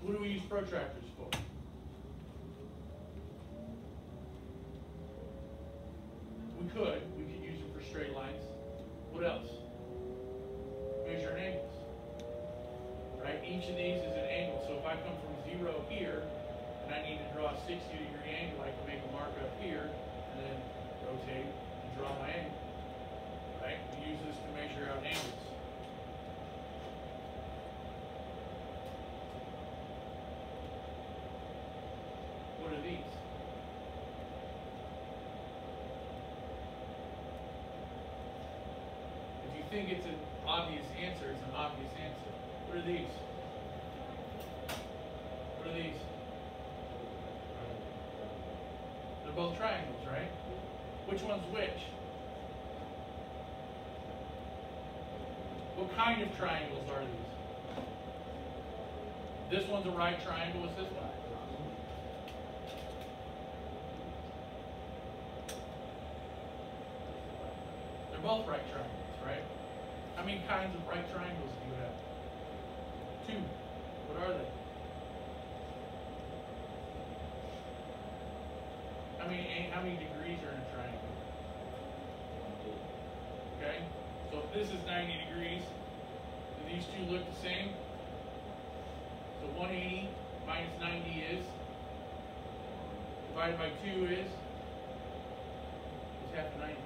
What do we use protractors for? We could use them for straight lines. What else? Measuring angles. Right? Each of these is an angle. So if I come from 0 here, and I need to draw a 60-degree angle, I can make a mark up here, and then rotate and draw my angle. Right? We use this to measure out angles. What are these? If you think it's an obvious answer, it's an obvious answer. What are these? What are these? They're both triangles, right? Which one's which? What kind of triangles are these? This one's a right triangle, what's this one? They're both right triangles, right? How many kinds of right triangles do you have? 2. What are they? How many degrees are in a triangle? Okay? So if this is 90 degrees, do these two look the same? So 180 minus 90 is? Divided by 2 is? It's half of 90.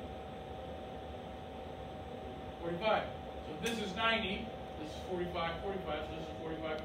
45. So if this is 90, this is 45, 45, so this is 45.